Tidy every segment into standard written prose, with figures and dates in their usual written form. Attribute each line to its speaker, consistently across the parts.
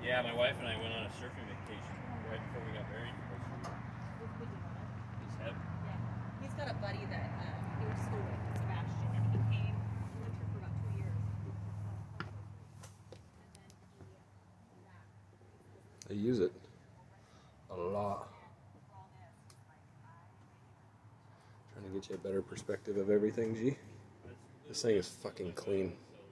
Speaker 1: Yeah, my wife and I went on a surfing vacation right before we got married. His head?
Speaker 2: Yeah. He's got a buddy that he went to school with, Sebastian, and he came, he lived here for about 2 years.
Speaker 3: They use it a lot. Trying to get you a better perspective of everything, G. This thing is fucking clean.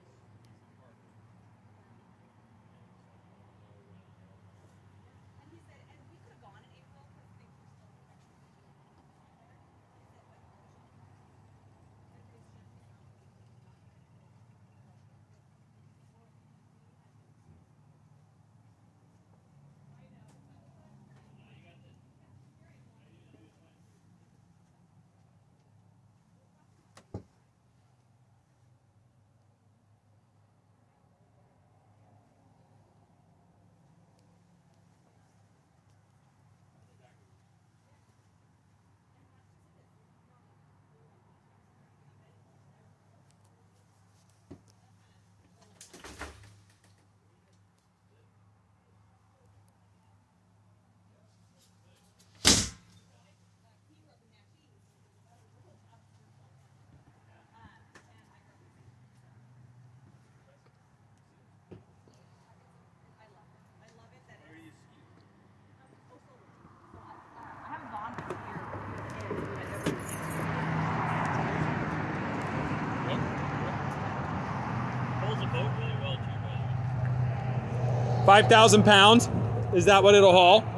Speaker 1: Holds the boat really well too, by the way.
Speaker 3: 5,000 pounds? Is that what it'll haul?